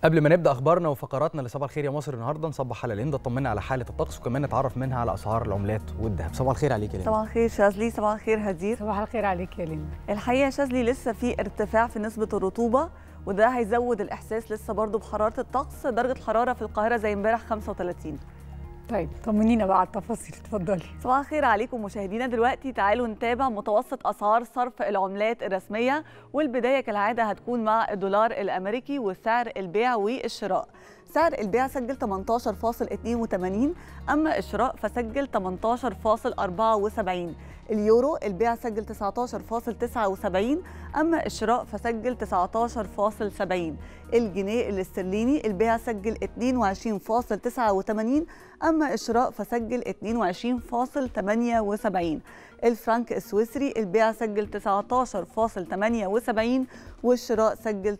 قبل ما نبدا اخبارنا وفقراتنا لصباح الخير يا مصر النهارده نصبح على ليندا، طمنا على حاله الطقس وكمان نتعرف منها على اسعار العملات والذهب. صباح الخير عليك يا ليندا. صباح الخير شاذلي، صباح الخير هدير. صباح الخير عليك يا ليندا. الحقيقه شاذلي لسه في ارتفاع في نسبه الرطوبه وده هيزود الاحساس لسه برضو بحراره الطقس. درجه الحراره في القاهره زي امبارح 35. طيب طمنينا بقى على التفاصيل، اتفضلي. صباح الخير عليكم مشاهدينا. دلوقتي تعالوا نتابع متوسط اسعار صرف العملات الرسميه، والبدايه كالعاده هتكون مع الدولار الامريكي وسعر البيع والشراء. سعر البيع سجل 18.82، اما الشراء فسجل 18.74. اليورو البيع سجل 19.79، اما الشراء فسجل 19.70. الجنيه الاسترليني البيع سجل 22.89، اما الشراء فسجل 22.78. الفرنك السويسري البيع سجل 19.78 والشراء سجل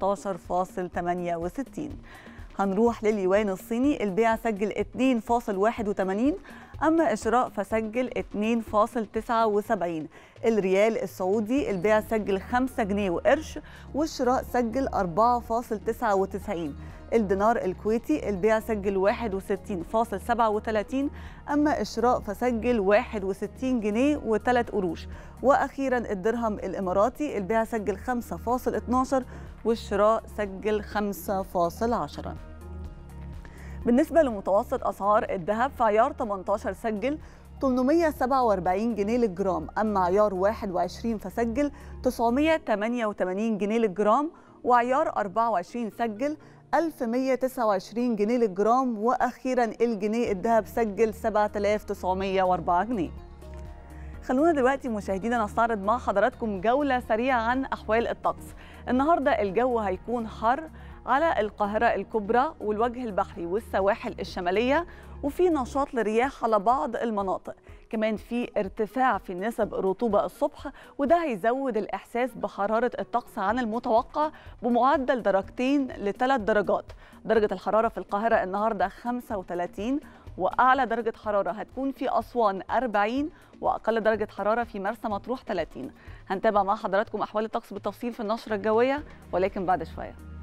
19.68. هنروح لليوان الصيني البيع سجل 2.81، أما الشراء فسجل 2.79. الريال السعودي البيع سجل 5 جنيه وقرش والشراء سجل 4.99. الدينار الكويتي البيع سجل 61.37، أما الشراء فسجل 61 جنيه و3 قروش. وأخيرا الدرهم الإماراتي البيع سجل 5.12 والشراء سجل 5.10. بالنسبة لمتوسط أسعار الذهب فعيار 18 سجل 847 جنيه للجرام، أما عيار 21 فسجل 988 جنيه للجرام، وعيار 24 سجل 1129 جنيه للجرام، وأخيرا الجنيه الذهب سجل 7904 جنيه. خلونا دلوقتي مشاهدينا نستعرض مع حضراتكم جولة سريعة عن أحوال الطقس. النهاردة الجو هيكون حر على القاهرة الكبرى والوجه البحري والسواحل الشمالية، وفي نشاط للرياح على بعض المناطق. كمان في ارتفاع في نسب الرطوبة الصبح، وده هيزود الإحساس بحرارة الطقس عن المتوقع بمعدل 2 ل 3 درجات. درجة الحرارة في القاهرة النهاردة 35، وأعلى درجة حرارة هتكون في أسوان 40، وأقل درجة حرارة في مرسى مطروح 30. هنتابع مع حضراتكم أحوال الطقس بالتفصيل في النشرة الجوية ولكن بعد شوية.